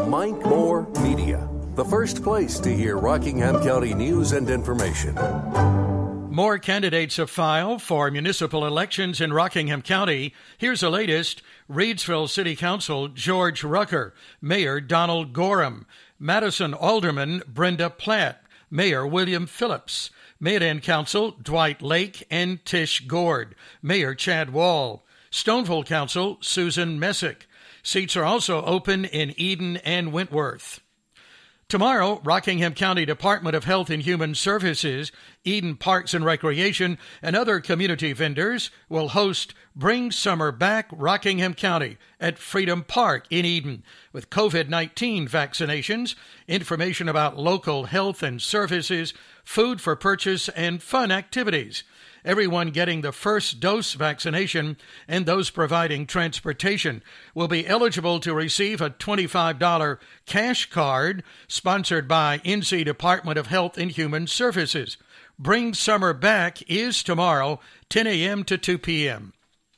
Mike Moore Media, the first place to hear Rockingham County news and information. More candidates have filed for municipal elections in Rockingham County. Here's the latest. Reedsville City Council, George Rucker. Mayor Donald Gorham. Madison Alderman, Brenda Platt. Mayor William Phillips. Mayodan Council, Dwight Lake and Tish Gord. Mayor Chad Wall. Stoneville Council, Susan Messick. Seats are also open in Eden and Wentworth. Tomorrow, Rockingham County Department of Health and Human Services, Eden Parks and Recreation, and other community vendors will host Bring Summer Back Rockingham County at Freedom Park in Eden with COVID-19 vaccinations, information about local health and services, food for purchase, and fun activities. Everyone getting the first dose vaccination and those providing transportation will be eligible to receive a $25 cash card sponsored by NC Department of Health and Human Services. Bring Summer Back is tomorrow, 10 a.m. to 2 p.m.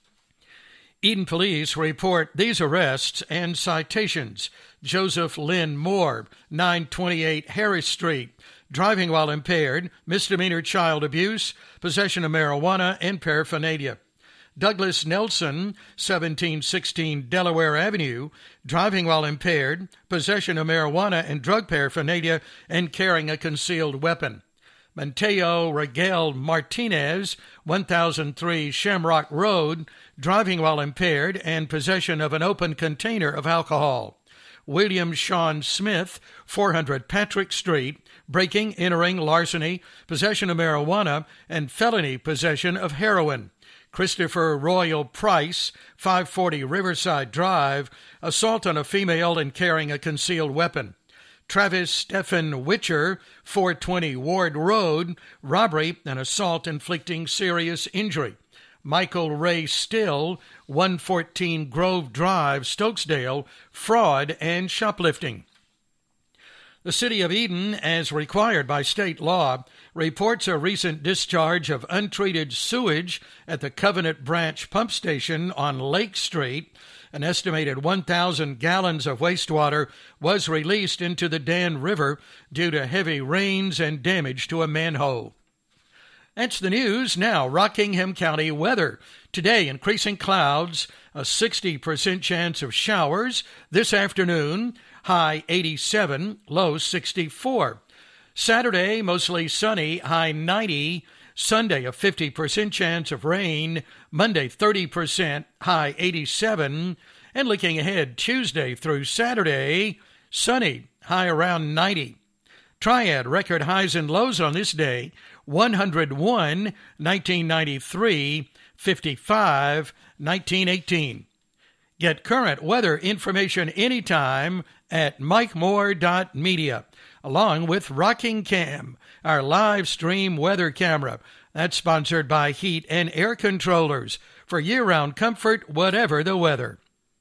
Eden Police report these arrests and citations. Joseph Lynn Moore, 928 Harris Street. Driving while impaired, misdemeanor child abuse, possession of marijuana, and paraphernalia. Douglas Nelson, 1716 Delaware Avenue, driving while impaired, possession of marijuana and drug paraphernalia, and carrying a concealed weapon. Mateo Rigel Martinez, 1003 Shamrock Road, driving while impaired, and possession of an open container of alcohol. William Sean Smith, 400 Patrick Street, breaking, entering, larceny, possession of marijuana, and felony possession of heroin. Christopher Royal Price, 540 Riverside Drive, assault on a female and carrying a concealed weapon. Travis Stephen Witcher, 420 Ward Road, robbery and assault inflicting serious injury. Michael Ray Still, 114 Grove Drive, Stokesdale, fraud and shoplifting. The City of Eden, as required by state law, reports a recent discharge of untreated sewage at the Covenant Branch Pump Station on Lake Street. An estimated 1,000 gallons of wastewater was released into the Dan River due to heavy rains and damage to a manhole. That's the news. Now, Rockingham County weather. Today, increasing clouds, a 60% chance of showers. This afternoon, high 87, low 64. Saturday, mostly sunny, high 90. Sunday, a 50% chance of rain. Monday, 30%, high 87. And looking ahead, Tuesday through Saturday, sunny, high around 90. Triad record highs and lows on this day. 101, 1993, 55, 1918. Get current weather information anytime at mikemore.media, along with Rockingham, our live stream weather camera. That's sponsored by Heat and Air Controllers for year-round comfort, whatever the weather.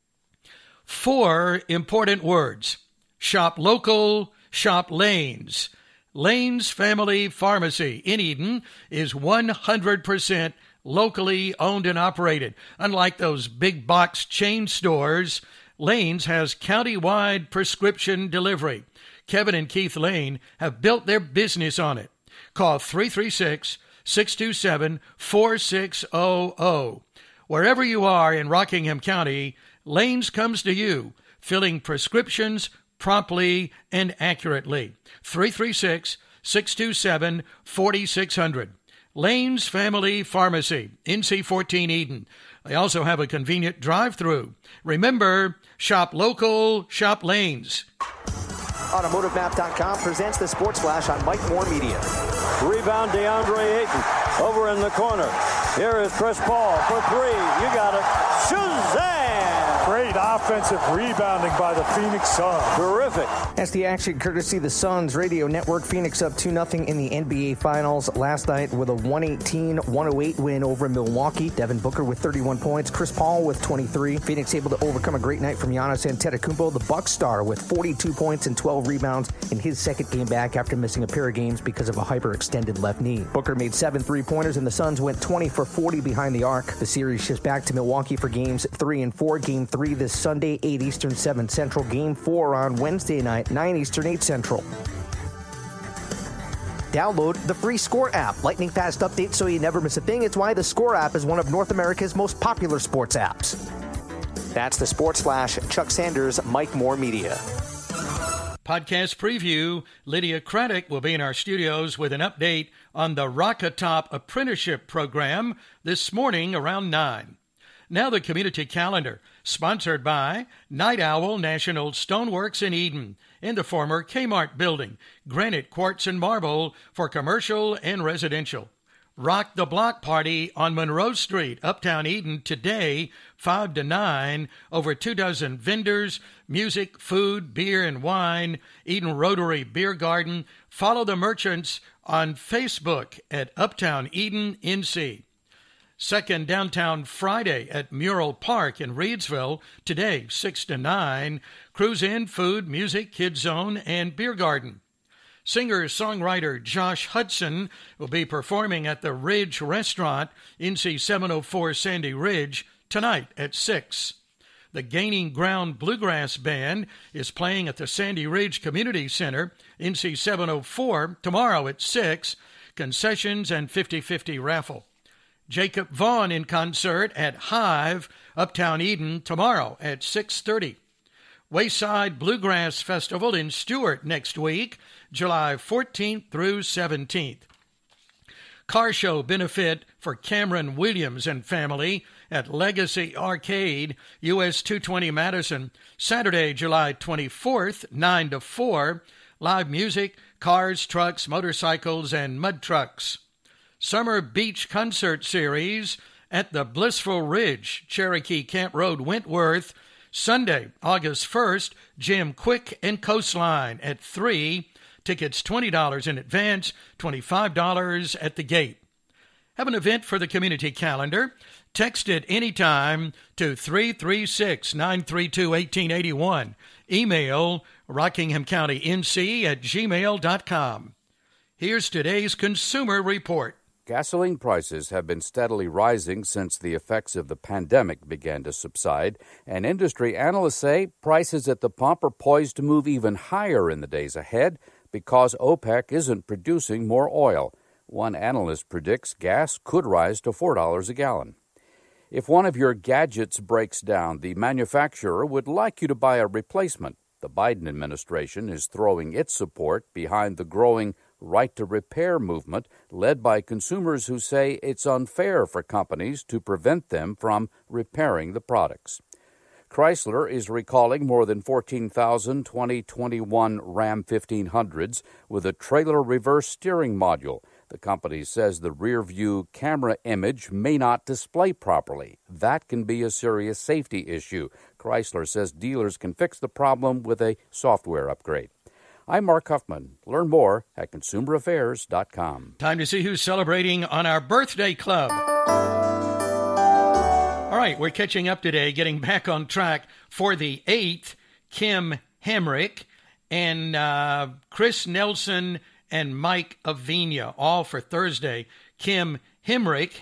4 important words. Shop local, shop Lanes. Lanes Family Pharmacy in Eden is 100% locally owned and operated. Unlike those big box chain stores, Lanes has county-wide prescription delivery. Kevin and Keith Lane have built their business on it. Call 336-627-4600. Wherever you are in Rockingham County, Lanes comes to you, filling prescriptions promptly and accurately. 336-627-4600. Lanes Family Pharmacy, NC14 Eden. They also have a convenient drive-through. Remember, shop local, shop Lanes. AutomotiveMap.com presents the Sports Flash on Mike Moore Media. Rebound, DeAndre Ayton over in the corner. Here is Chris Paul for 3. You got it. Shazam! Great offensive rebounding by the Phoenix Suns. Terrific. That's the action courtesy of the Suns Radio Network. Phoenix up 2-0 in the NBA Finals last night with a 118-108 win over Milwaukee. Devin Booker with 31 points. Chris Paul with 23. Phoenix able to overcome a great night from Giannis Antetokounmpo. The Bucks star with 42 points and 12 rebounds in his second game back after missing a pair of games because of a hyperextended left knee. Booker made 7 3-pointers and the Suns went 20 for 40 behind the arc. The series shifts back to Milwaukee for games 3 and 4. Game 3 3 this Sunday, 8 Eastern, 7 Central. Game 4 on Wednesday night, 9 Eastern, 8 Central. Download the free Score app. Lightning fast updates so you never miss a thing. It's why the Score app is one of North America's most popular sports apps. That's the Sports Flash, Chuck Sanders, Mike Moore Media. Podcast preview. Lydia Craddock will be in our studios with an update on the Rockatop Apprenticeship Program this morning around 9. Now the community calendar, sponsored by Night Owl National Stoneworks in Eden, in the former Kmart building, granite, quartz, and marble for commercial and residential. Rock the Block Party on Monroe Street, Uptown Eden, today, 5 to 9, over 24 vendors, music, food, beer, and wine, Eden Rotary Beer Garden. Follow the merchants on Facebook at Uptown Eden, NC. Second Downtown Friday at Mural Park in Reedsville, today, 6 to 9. Cruise in, food, music, kids zone, and beer garden. Singer-songwriter Josh Hudson will be performing at the Ridge Restaurant, NC 704 Sandy Ridge, tonight at 6. The Gaining Ground Bluegrass Band is playing at the Sandy Ridge Community Center, NC 704, tomorrow at 6. Concessions and 50-50 raffle. Jacob Vaughn in concert at Hive, Uptown Eden, tomorrow at 6:30. Wayside Bluegrass Festival in Stuart next week, July 14th through 17th. Car show benefit for Cameron Williams and family at Legacy Arcade, US 220 Madison, Saturday, July 24th, 9 to 4. Live music, cars, trucks, motorcycles, and mud trucks. Summer Beach Concert Series at the Blissful Ridge, Cherokee Camp Road, Wentworth, Sunday, August 1st, Jim Quick and Coastline at 3. Tickets $20 in advance, $25 at the gate. Have an event for the community calendar? Text it anytime to 336-932-1881. Email rockinghamcountync@gmail.com. Here's today's Consumer Report. Gasoline prices have been steadily rising since the effects of the pandemic began to subside, and industry analysts say prices at the pump are poised to move even higher in the days ahead because OPEC isn't producing more oil. One analyst predicts gas could rise to $4 a gallon. If one of your gadgets breaks down, the manufacturer would like you to buy a replacement. The Biden administration is throwing its support behind the growing right-to-repair movement led by consumers who say it's unfair for companies to prevent them from repairing the products. Chrysler is recalling more than 14,000 2021 Ram 1500s with a trailer reverse steering module. The company says the rear-view camera image may not display properly. That can be a serious safety issue. Chrysler says dealers can fix the problem with a software upgrade. I'm Mark Huffman. Learn more at consumeraffairs.com. Time to see who's celebrating on our birthday club. All right, we're catching up today, getting back on track for the 8th. Kim Hemrick and Chris Nelson and Mike Avina, all for Thursday. Kim Hemrick,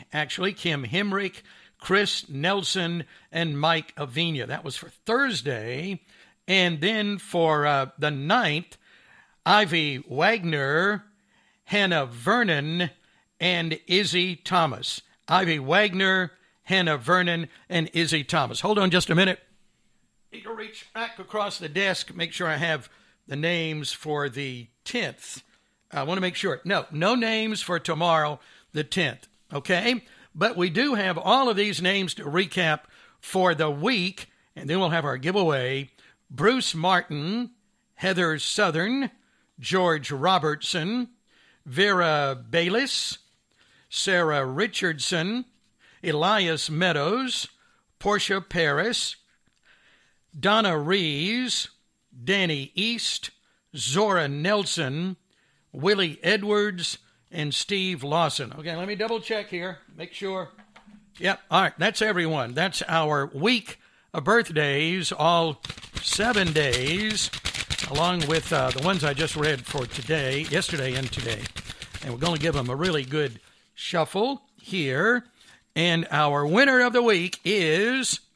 Chris Nelson, and Mike Avina. That was for Thursday. And then for the 9th, Ivy Wagner, Hannah Vernon, and Izzy Thomas. Ivy Wagner, Hannah Vernon, and Izzy Thomas. Hold on just a minute. Need to reach back across the desk, make sure I have the names for the 10th. I want to make sure. No names for tomorrow, the 10th, okay? But we do have all of these names to recap for the week, and then we'll have our giveaway. Bruce Martin, Heather Southern, George Robertson, Vera Bayless, Sarah Richardson, Elias Meadows, Portia Paris, Donna Rees, Danny East, Zora Nelson, Willie Edwards, and Steve Lawson. Okay, let me double check here, make sure. Yep, all right, that's everyone. That's our week of birthdays, all 7 days, along with the ones I just read for today, yesterday and today. And we're going to give them a really good shuffle here. And our winner of the week is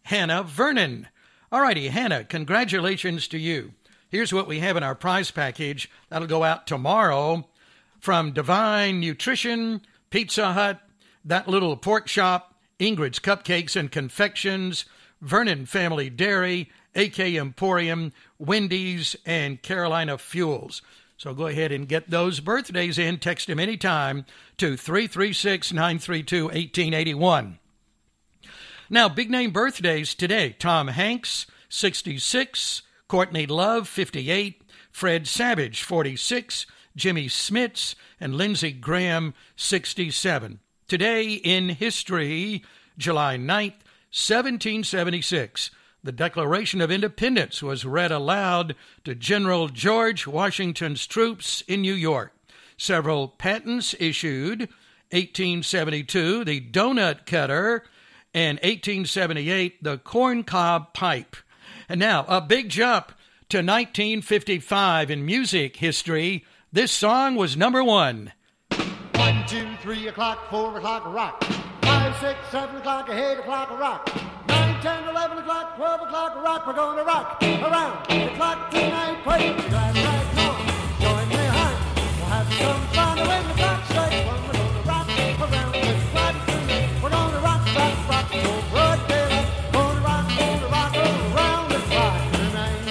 Hannah Vernon. All righty, Hannah, congratulations to you. Here's what we have in our prize package. That'll go out tomorrow from Divine Nutrition, Pizza Hut, That Little Pork Shop, Ingrid's Cupcakes and Confections, Vernon Family Dairy, AK Emporium, Wendy's, and Carolina Fuels. So go ahead and get those birthdays in. Text them anytime to 336-932-1881. Now, big name birthdays today. Tom Hanks, 66. Courtney Love, 58. Fred Savage, 46. Jimmy Smits and Lindsey Graham, 67. Today in history, July 9th, 1776. The Declaration of Independence was read aloud to General George Washington's troops in New York. Several patents issued. 1872, the donut cutter, and 1878, the corncob pipe. And now, a big jump to 1955 in music history. This song was number 1. 1, 2, 3 o'clock, 4 o'clock, rock. 5, 6, 7 o'clock, 8 o'clock, rock. 9, 10, 11 o'clock, 12 o'clock, rock. We're gonna rock around the clock tonight. Play the glass right now. Join me, hon. We'll have some fun when the clock strikes 1. We're gonna rock around the clock tonight. We're gonna rock, rock, rock till broad daylight. Gonna rock around the clock tonight.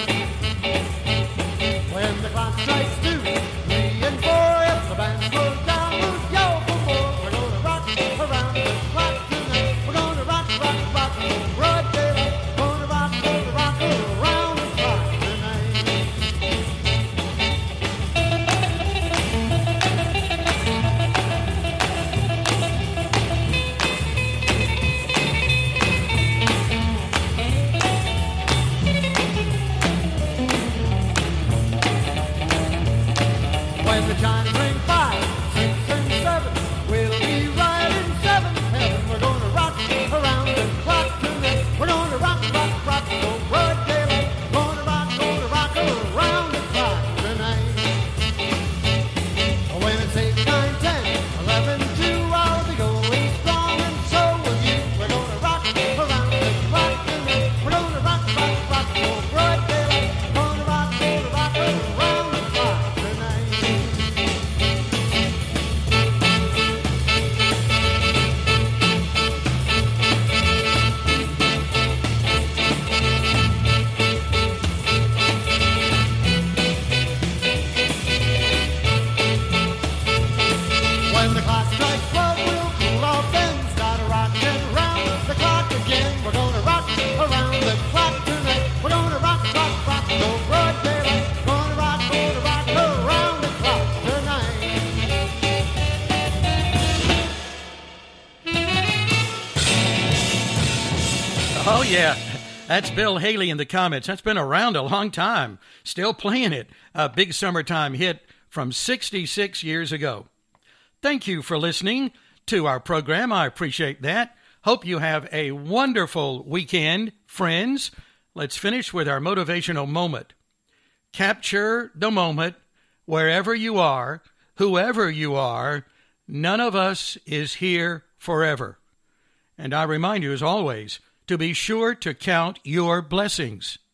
When the clock strikes 2, 3, and 4, if the band slows down, we'll yell for more. We're gonna rock around the clock tonight. We're gonna rock, rock, rock till broad daylight. Gonna rock around the clock tonight. When the chimes ring 5, 6, and 7, we'll be right in 7th heaven. We're gonna rock around the clock tonight. We're gonna rock, rock, rock till broad daylight. Gonna rock around the clock tonight. When it's 8, 9, 10, 11, 2, I'll be going strong, and so will you. We're gonna rock around the clock tonight. We're gonna rock, rock, rock till broad daylight. Gonna rock around the clock tonight. When the clock strikes 12, we'll cool off then start rocking around the clock again. We're gonna rock around the clock tonight. We're gonna rock, rock, rock till broad daylight. Gonna rock around the clock tonight. Oh, yeah. That's Bill Haley and the Comets. That's been around a long time. Still playing it. A big summertime hit from 66 years ago. Thank you for listening to our program. I appreciate that. Hope you have a wonderful weekend, friends. Let's finish with our motivational moment. Capture the moment wherever you are, whoever you are. None of us is here forever. And I remind you, as always, to be sure to count your blessings.